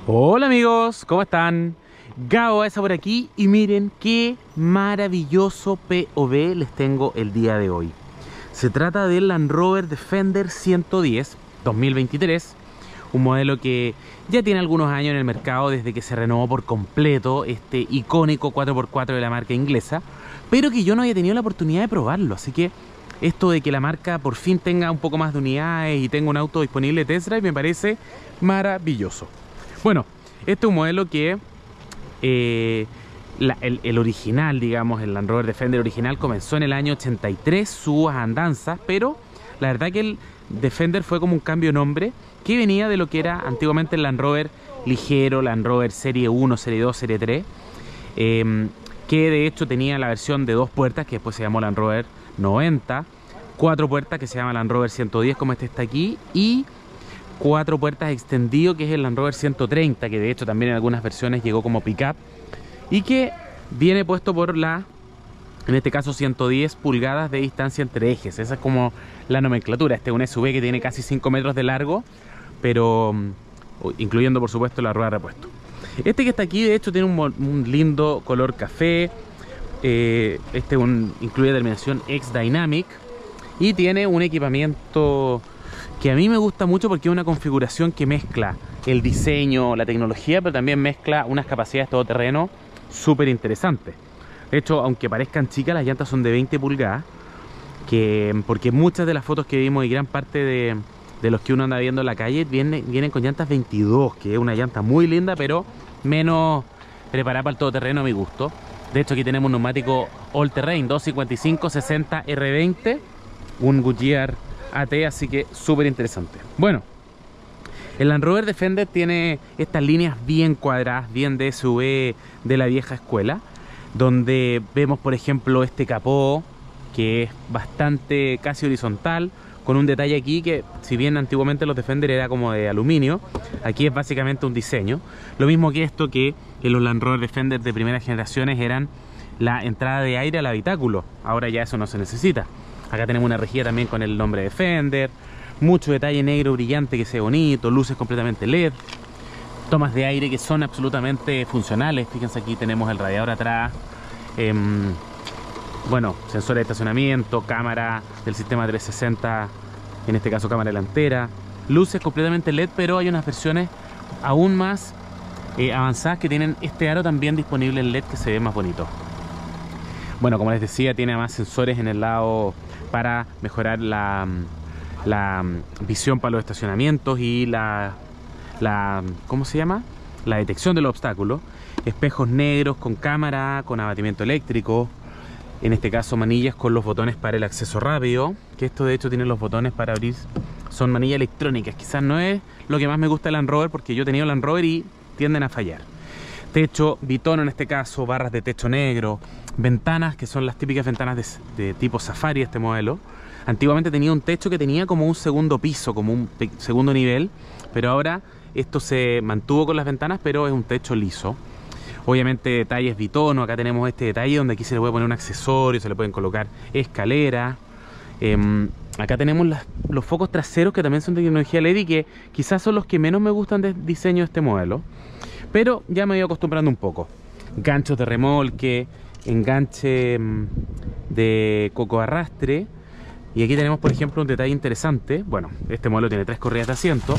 Hola amigos, ¿cómo están? Gabo Baeza por aquí y miren qué maravilloso POV les tengo el día de hoy. Se trata del Land Rover Defender 110 2023, un modelo que ya tiene algunos años en el mercado desde que se renovó por completo este icónico 4x4 de la marca inglesa, pero que yo no había tenido la oportunidad de probarlo, así que esto de que la marca por fin tenga un poco más de unidades y tenga un auto disponible de test drive me parece maravilloso. Bueno, este es un modelo que el original, digamos, el Land Rover Defender original comenzó en el año 83 sus andanzas, pero la verdad que el Defender fue como un cambio de nombre que venía de lo que era antiguamente el Land Rover ligero, Land Rover Serie 1, Serie 2, Serie 3, que de hecho tenía la versión de 2 puertas que después se llamó Land Rover 90, 4 puertas que se llama Land Rover 110 como este está aquí, y 4 puertas extendido que es el Land Rover 130, que de hecho también en algunas versiones llegó como pickup y que viene puesto por en este caso 110 pulgadas de distancia entre ejes. Esa es como la nomenclatura. Este es un SUV que tiene casi 5 metros de largo, pero incluyendo por supuesto la rueda de repuesto. Este que está aquí de hecho tiene un lindo color café. Incluye terminación X-Dynamic y tiene un equipamiento que a mí me gusta mucho porque es una configuración que mezcla el diseño, la tecnología, pero también mezcla unas capacidades todoterreno súper interesantes. De hecho, aunque parezcan chicas, las llantas son de 20 pulgadas, porque muchas de las fotos que vimos y gran parte de los que uno anda viendo en la calle vienen con llantas 22, que es una llanta muy linda, pero menos preparada para el todoterreno a mi gusto. De hecho, aquí tenemos un neumático All Terrain 255-60 R20, un Goodyear AT, así que súper interesante. Bueno, el Land Rover Defender tiene estas líneas bien cuadradas, bien de SUV de la vieja escuela, donde vemos por ejemplo este capó que es bastante casi horizontal, con un detalle aquí que si bien antiguamente los Defender era como de aluminio, aquí es básicamente un diseño. Lo mismo que esto, que en los Land Rover Defender de primeras generaciones eran la entrada de aire al habitáculo, ahora ya eso no se necesita. Acá tenemos una rejilla también con el nombre Defender, mucho detalle negro brillante que se ve bonito, luces completamente LED, tomas de aire que son absolutamente funcionales. Fíjense, aquí tenemos el radiador atrás, bueno, sensor de estacionamiento, cámara del sistema 360, en este caso cámara delantera, luces completamente LED, pero hay unas versiones aún más avanzadas que tienen este aro también disponible en LED que se ve más bonito. Bueno, como les decía, tiene más sensores en el lado para mejorar la visión para los estacionamientos y ¿cómo se llama? La detección de los obstáculos. Espejos negros con cámara, con abatimiento eléctrico. En este caso manillas con los botones para el acceso rápido, que esto de hecho tiene los botones para abrir, son manillas electrónicas. Quizás no es lo que más me gusta del Land Rover, porque yo he tenido Land Rover y tienden a fallar. Techo bitono en este caso, barras de techo negro, ventanas que son las típicas ventanas de tipo Safari este modelo. Antiguamente tenía un techo que tenía como un segundo piso, como un segundo nivel, pero ahora esto se mantuvo con las ventanas, pero es un techo liso. Obviamente detalles bitono, acá tenemos este detalle donde aquí se le puede poner un accesorio, se le pueden colocar escaleras. Acá tenemos los focos traseros que también son de tecnología LED y que quizás son los que menos me gustan del diseño de este modelo, pero ya me he ido acostumbrando un poco. Ganchos de remolque, enganche de coco arrastre. Y aquí tenemos por ejemplo un detalle interesante. Bueno, este modelo tiene 3 correas de asiento.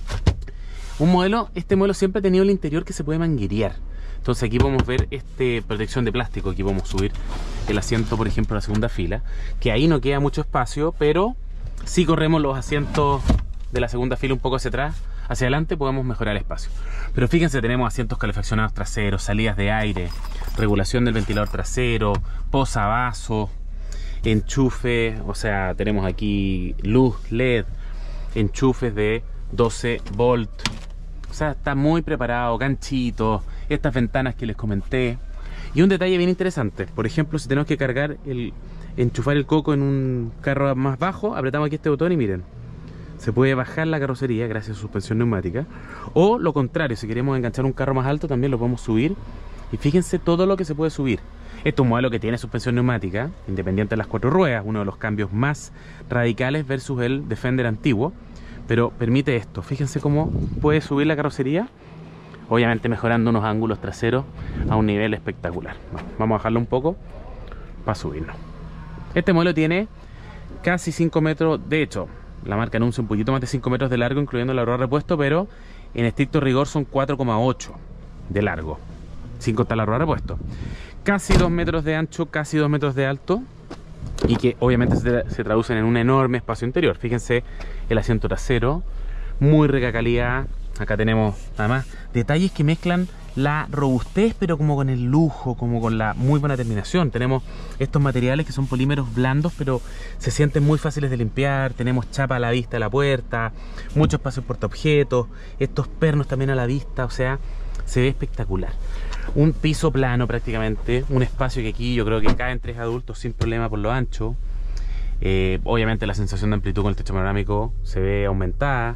Este modelo siempre ha tenido el interior que se puede manguerear. Entonces aquí podemos ver protección de plástico. Aquí podemos subir el asiento, por ejemplo, a la segunda fila, que ahí no queda mucho espacio, pero si corremos los asientos de la segunda fila un poco hacia atrás, hacia adelante, podemos mejorar el espacio. Pero fíjense, tenemos asientos calefaccionados traseros, salidas de aire, regulación del ventilador trasero, posavasos, enchufe, o sea, tenemos aquí luz LED, enchufes de 12 volt. O sea, está muy preparado, ganchitos, estas ventanas que les comenté. Y un detalle bien interesante, por ejemplo, si tenemos que enchufar el coco en un carro más bajo, apretamos aquí este botón y miren, se puede bajar la carrocería gracias a su suspensión neumática. O lo contrario, si queremos enganchar un carro más alto, también lo podemos subir. Y fíjense todo lo que se puede subir. Este es un modelo que tiene suspensión neumática, independiente de las 4 ruedas, uno de los cambios más radicales versus el Defender antiguo. Pero permite esto, fíjense cómo puede subir la carrocería obviamente mejorando unos ángulos traseros a un nivel espectacular. Vamos a bajarlo un poco para subirnos. Este modelo tiene casi 5 metros, de hecho la marca anuncia un poquito más de 5 metros de largo, incluyendo la rueda de repuesto, pero en estricto rigor son 4,8 de largo, sin contar la rueda de repuesto. Casi 2 metros de ancho, casi 2 metros de alto, y que obviamente se traducen en un enorme espacio interior. Fíjense el asiento trasero, muy rica calidad. Acá tenemos además detalles que mezclan la robustez pero como con el lujo, como con la muy buena terminación. Tenemos estos materiales que son polímeros blandos pero se sienten muy fáciles de limpiar. Tenemos chapa a la vista de la puerta, mucho espacio portaobjetos, estos pernos también a la vista, o sea, se ve espectacular. Un piso plano prácticamente, un espacio que aquí yo creo que caen 3 adultos sin problema por lo ancho. Obviamente la sensación de amplitud con el techo panorámico se ve aumentada.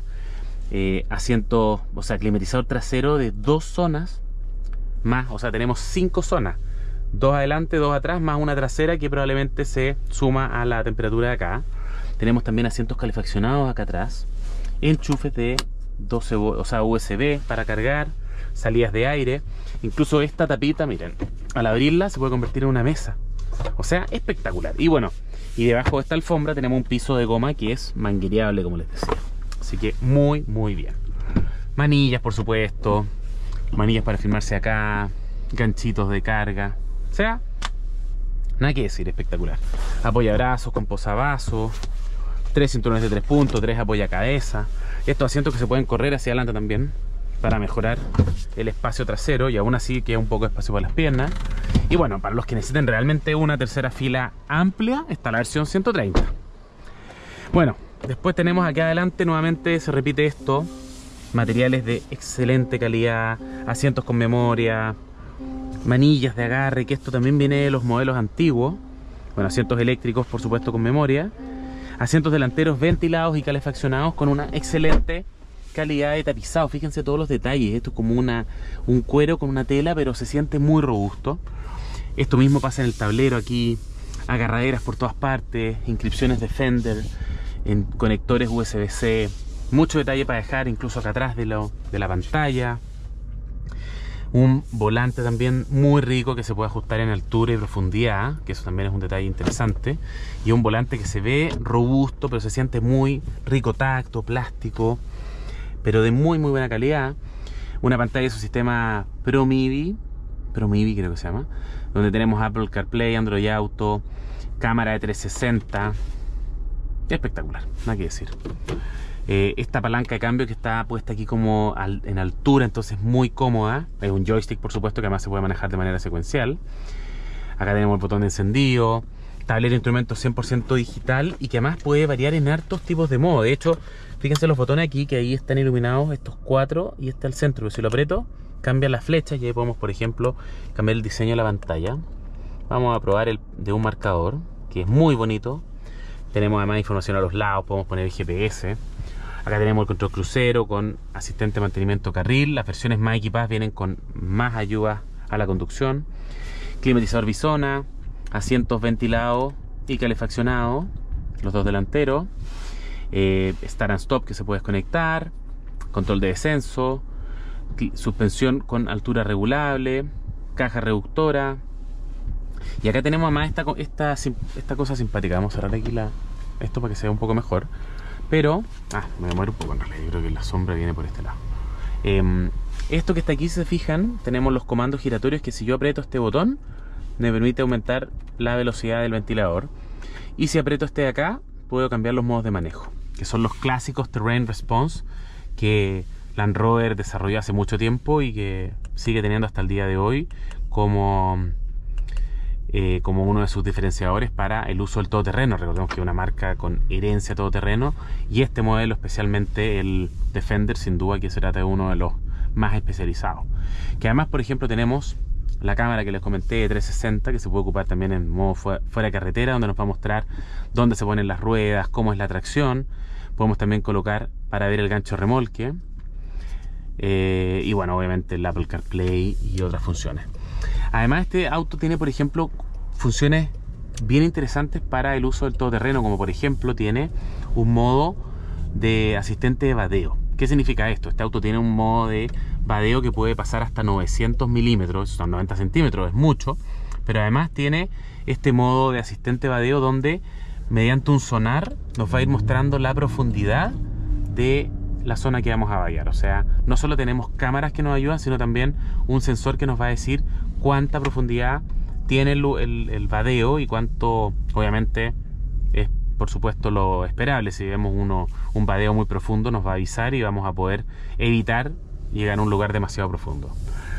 Asiento, o sea, climatizador trasero de 2 zonas más, o sea, tenemos 5 zonas, 2 adelante, 2 atrás, más una trasera que probablemente se suma a la temperatura de acá. Tenemos también asientos calefaccionados acá atrás, enchufes de 12 o sea, USB para cargar, salidas de aire. Incluso esta tapita, miren, al abrirla se puede convertir en una mesa, o sea, espectacular. Y bueno, y debajo de esta alfombra tenemos un piso de goma que es manguereable, como les decía. Así que muy bien. Manillas, por supuesto. Manillas para firmarse acá. Ganchitos de carga. O sea, nada que decir, espectacular. Apoyabrazos con posavasos. 3 cinturones de 3 puntos, 3 apoyacabezas. Estos asientos que se pueden correr hacia adelante también para mejorar el espacio trasero y aún así queda un poco de espacio para las piernas. Y bueno, para los que necesiten realmente una tercera fila amplia, está la versión 130. Bueno, después tenemos aquí adelante nuevamente se repite esto, materiales de excelente calidad, asientos con memoria, manillas de agarre, que esto también viene de los modelos antiguos. Bueno, asientos eléctricos por supuesto con memoria, asientos delanteros ventilados y calefaccionados con una excelente calidad de tapizado. Fíjense todos los detalles, esto es como un cuero con una tela, pero se siente muy robusto. Esto mismo pasa en el tablero aquí, agarraderas por todas partes, inscripciones de Fender, en conectores USB-C, mucho detalle para dejar incluso acá atrás de la pantalla. Un volante también muy rico que se puede ajustar en altura y profundidad, que eso también es un detalle interesante. Y un volante que se ve robusto, pero se siente muy rico tacto, plástico, pero de muy buena calidad. Una pantalla de su sistema ProMivi creo que se llama, donde tenemos Apple CarPlay, Android Auto, cámara de 360. Espectacular, nada que decir. Esta palanca de cambio que está puesta aquí como en altura, entonces muy cómoda. Es un joystick, por supuesto, que además se puede manejar de manera secuencial. Acá tenemos el botón de encendido, tablero de instrumentos 100% digital y que además puede variar en hartos tipos de modo. De hecho, fíjense los botones aquí, que ahí están iluminados estos 4 y este al centro, pero si lo aprieto cambia las flechas y ahí podemos, por ejemplo, cambiar el diseño de la pantalla. Vamos a probar el de un marcador, que es muy bonito. Tenemos además información a los lados, podemos poner el GPS. Acá tenemos el control crucero con asistente de mantenimiento carril. Las versiones más equipadas vienen con más ayuda a la conducción. Climatizador bisona, asientos ventilados y calefaccionados, los 2 delanteros. Start and stop que se puede desconectar. Control de descenso. Suspensión con altura regulable. Caja reductora. Y acá tenemos además esta cosa simpática. Vamos a cerrar aquí esto para que se vea un poco mejor. Pero, me muero un poco en realidad. Yo creo que la sombra viene por este lado. Esto que está aquí, si se fijan, tenemos los comandos giratorios que si yo aprieto este botón, me permite aumentar la velocidad del ventilador. Y si aprieto este de acá, puedo cambiar los modos de manejo, que son los clásicos Terrain Response que Land Rover desarrolló hace mucho tiempo y que sigue teniendo hasta el día de hoy como uno de sus diferenciadores para el uso del todoterreno. Recordemos que es una marca con herencia todoterreno y este modelo, especialmente el Defender, sin duda que se trata de uno de los más especializados. Que además, por ejemplo, tenemos la cámara que les comenté de 360 que se puede ocupar también en modo fuera de carretera, donde nos va a mostrar dónde se ponen las ruedas, cómo es la tracción. Podemos también colocar para ver el gancho remolque. Y bueno, obviamente el Apple CarPlay y otras funciones. Además, este auto tiene, por ejemplo, funciones bien interesantes para el uso del todoterreno, como por ejemplo tiene un modo de asistente de vadeo. ¿Qué significa esto? Este auto tiene un modo de vadeo que puede pasar hasta 900 milímetros, son 90 centímetros, es mucho, pero además tiene este modo de asistente vadeo donde mediante un sonar nos va a ir mostrando la profundidad de la zona que vamos a vadear. O sea, no solo tenemos cámaras que nos ayudan, sino también un sensor que nos va a decir cuánta profundidad tiene el vadeo y cuánto, obviamente, es por supuesto lo esperable. Si vemos un vadeo muy profundo, nos va a avisar y vamos a poder evitar llegar a un lugar demasiado profundo.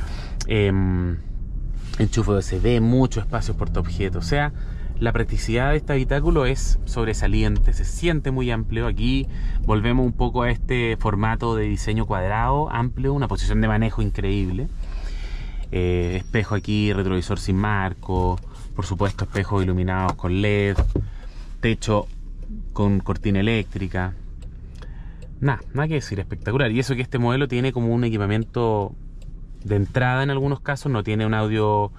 Enchufe USB, mucho espacio portaobjetos. O sea, la practicidad de este habitáculo es sobresaliente, se siente muy amplio. Aquí volvemos un poco a este formato de diseño cuadrado, amplio, una posición de manejo increíble. Espejo aquí, retrovisor sin marco, por supuesto espejos iluminados con LED, techo con cortina eléctrica. Nada que decir, espectacular. Y eso que este modelo tiene como un equipamiento de entrada en algunos casos, no tiene un audio,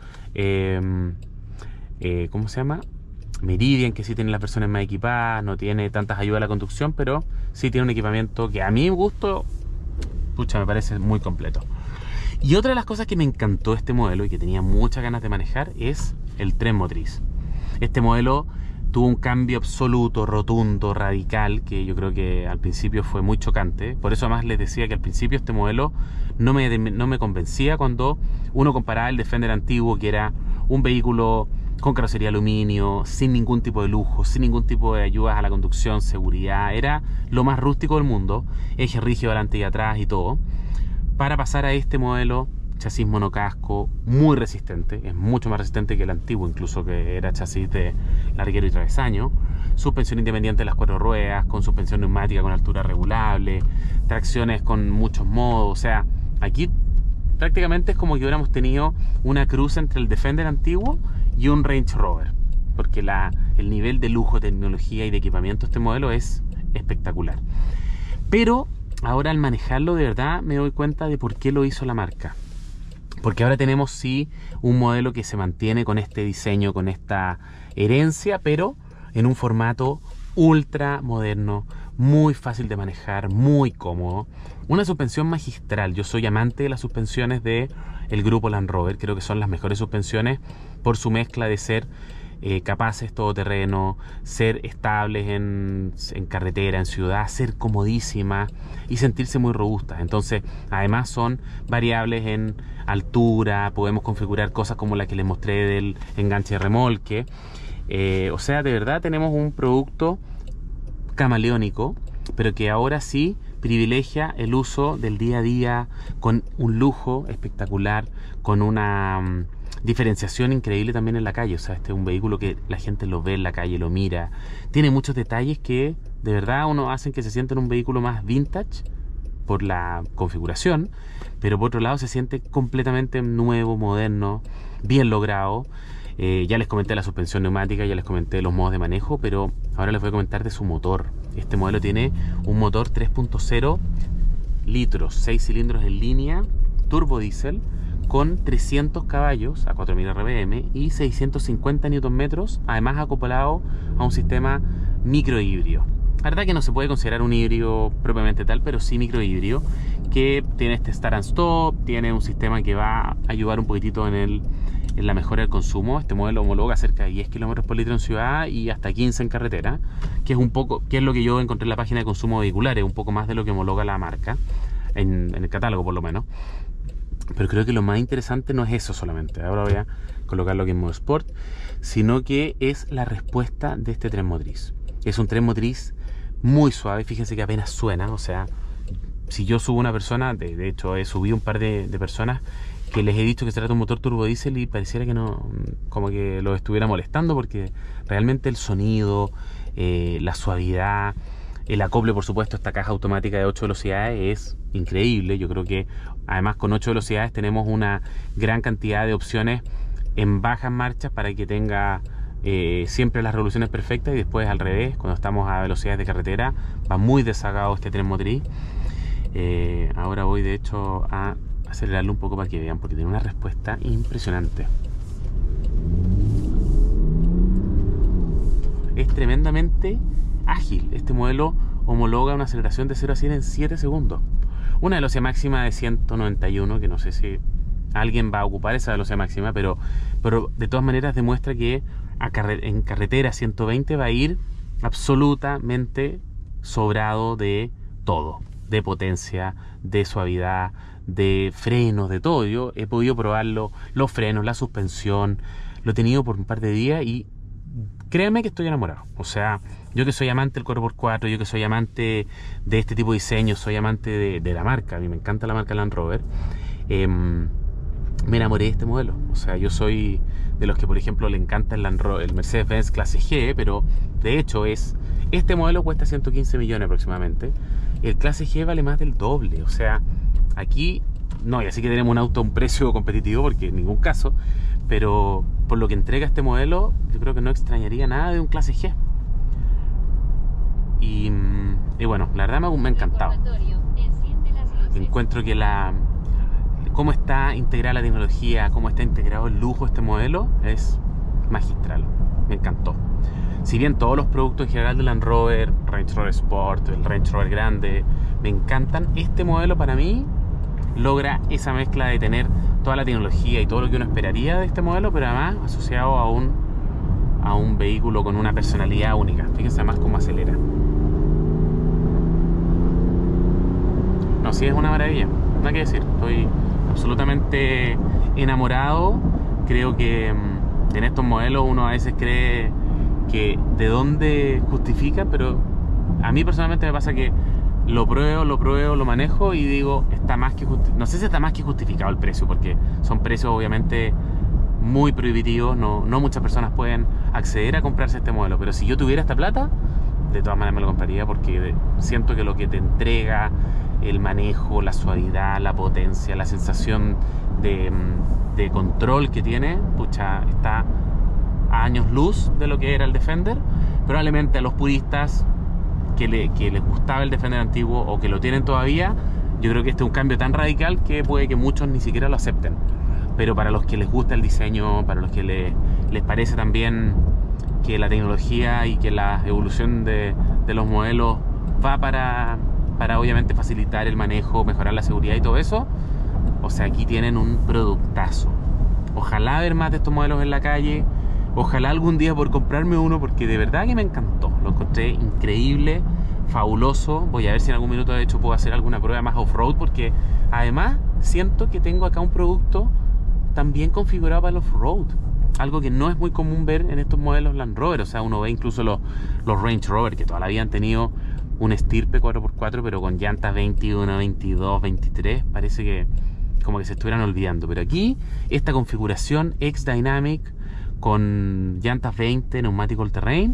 ¿cómo se llama? Meridian, que sí tiene las versiones más equipadas, no tiene tantas ayudas a la conducción, pero sí tiene un equipamiento que a mi gusto, pucha, me parece muy completo. Y otra de las cosas que me encantó de este modelo y que tenía muchas ganas de manejar es el tren motriz. Este modelo tuvo un cambio absoluto, rotundo, radical, que yo creo que al principio fue muy chocante. Por eso además les decía que al principio este modelo no me convencía cuando uno comparaba el Defender antiguo, que era un vehículo con carrocería aluminio, sin ningún tipo de lujo, sin ningún tipo de ayudas a la conducción, seguridad. Era lo más rústico del mundo, eje rígido delante y atrás y todo, para pasar a este modelo, chasis monocasco, muy resistente, es mucho más resistente que el antiguo, incluso, que era chasis de larguero y travesaño, suspensión independiente de las 4 ruedas, con suspensión neumática con altura regulable, tracciones con muchos modos. O sea, aquí prácticamente es como que hubiéramos tenido una cruza entre el Defender antiguo y un Range Rover, porque el nivel de lujo, tecnología y de equipamiento de este modelo es espectacular. Pero ahora al manejarlo de verdad me doy cuenta de por qué lo hizo la marca. Porque ahora tenemos sí un modelo que se mantiene con este diseño, con esta herencia, pero en un formato ultra moderno, muy fácil de manejar, muy cómodo. Una suspensión magistral. Yo soy amante de las suspensiones del grupo Land Rover. Creo que son las mejores suspensiones por su mezcla de ser capaces todoterreno, ser estables en carretera, en ciudad, ser comodísimas y sentirse muy robustas. Entonces, además son variables en altura, podemos configurar cosas como la que les mostré del enganche de remolque. O sea, de verdad tenemos un producto camaleónico, pero que ahora sí privilegia el uso del día a día, con un lujo espectacular, con una diferenciación increíble también en la calle. O sea, este es un vehículo que la gente lo ve en la calle, lo mira, tiene muchos detalles que de verdad uno hacen que se sienta en un vehículo más vintage por la configuración, pero por otro lado se siente completamente nuevo, moderno, bien logrado. Ya les comenté la suspensión neumática, ya les comenté los modos de manejo, pero ahora les voy a comentar de su motor. Este modelo tiene un motor 3.0 litros, 6 cilindros en línea, turbo diésel, con 300 caballos a 4000 RPM y 650 Nm, además acoplado a un sistema microhíbrido. La verdad que no se puede considerar un híbrido propiamente tal, pero sí microhíbrido, que tiene este start and stop, tiene un sistema que va a ayudar un poquitito en la mejora del consumo. Este modelo homologa cerca de 10 km por litro en ciudad y hasta 15 en carretera, que es lo que yo encontré en la página de consumo vehicular, es un poco más de lo que homologa la marca, en el catálogo por lo menos. Pero creo que lo más interesante no es eso solamente, ahora voy a colocarlo aquí en modo Sport, sino que es la respuesta de este tren motriz. Es un tren motriz muy suave, fíjense que apenas suena. O sea, si yo subo una persona, de hecho he subido un par de personas que les he dicho que se trata de un motor turbodiesel y pareciera que no, como que los estuviera molestando, porque realmente el sonido, la suavidad, el acople, por supuesto, esta caja automática de 8 velocidades es increíble. Yo creo que además con 8 velocidades tenemos una gran cantidad de opciones en bajas marchas para que tenga siempre las revoluciones perfectas, y después al revés, cuando estamos a velocidades de carretera va muy desagado este tren motriz. Ahora voy de hecho a acelerarlo un poco para que vean, porque tiene una respuesta impresionante. Es tremendamente ágil. Este modelo homologa una aceleración de 0 a 100 en 7 segundos. una velocidad máxima de 191, que no sé si alguien va a ocupar esa velocidad máxima, pero de todas maneras demuestra que en carretera 120 va a ir absolutamente sobrado de todo, de potencia, de suavidad, de frenos, de todo. Yo he podido probarlo, los frenos, la suspensión, lo he tenido por un par de días y créanme que estoy enamorado. O sea, yo que soy amante del 4x4, yo que soy amante de este tipo de diseño, soy amante de la marca, a mí me encanta la marca Land Rover, me enamoré de este modelo. O sea, yo soy de los que, por ejemplo, le encanta el Mercedes-Benz clase G, pero de hecho este modelo cuesta 115 millones aproximadamente. El clase G vale más del doble. O sea, aquí no, y así que tenemos un auto a un precio competitivo, porque en ningún caso, pero por lo que entrega este modelo, yo creo que no extrañaría nada de un clase G. Y bueno, la verdad me ha encantado. Encuentro que cómo está integrada la tecnología, cómo está integrado el lujo de este modelo es magistral. Me encantó. Si bien todos los productos en general de Land Rover, Range Rover Sport, el Range Rover grande, me encantan, este modelo para mí logra esa mezcla de tener toda la tecnología y todo lo que uno esperaría de este modelo, pero además asociado a un vehículo con una personalidad única. Fíjense además cómo acelera. No, sí, es una maravilla, nada que decir. Estoy absolutamente enamorado. Creo que en estos modelos uno a veces cree que de dónde justifica, pero a mí personalmente me pasa que lo pruebo, lo manejo y digo, está más que no sé si está más que justificado el precio, porque son precios obviamente muy prohibitivos. No muchas personas pueden acceder a comprarse este modelo, pero si yo tuviera esta plata, de todas maneras me lo compraría, porque siento que lo que te entrega el manejo, la suavidad, la potencia, la sensación de control que tiene, pucha, está a años luz de lo que era el Defender. Probablemente a los puristas que les gustaba el Defender antiguo o que lo tienen todavía, yo creo que este es un cambio tan radical que puede que muchos ni siquiera lo acepten. Pero para los que les gusta el diseño, para los que les parece también que la tecnología y que la evolución de los modelos va para obviamente facilitar el manejo, mejorar la seguridad y todo eso, o sea, aquí tienen un productazo. Ojalá ver más de estos modelos en la calle, ojalá algún día por comprarme uno, porque de verdad que me encantó, lo encontré increíble, fabuloso. Voy a ver si en algún minuto de hecho puedo hacer alguna prueba más off-road, porque además siento que tengo acá un producto también configurado para el off-road, algo que no es muy común ver en estos modelos Land Rover. O sea, uno ve incluso los Range Rover, que toda la vida han tenido un estirpe 4x4, pero con llantas 21, 22, 23, parece que como que se estuvieran olvidando. Pero aquí, esta configuración X-Dynamic con llantas 20, neumático all terrain,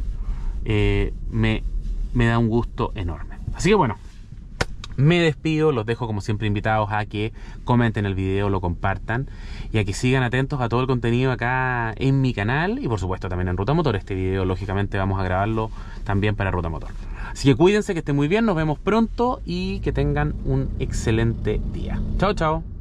me da un gusto enorme. Así que bueno, me despido, los dejo como siempre invitados a que comenten el video, lo compartan y a que sigan atentos a todo el contenido acá en mi canal y por supuesto también en Ruta Motor. Este video lógicamente vamos a grabarlo también para Ruta Motor. Así que cuídense, que estén muy bien, nos vemos pronto y que tengan un excelente día. Chao, chao.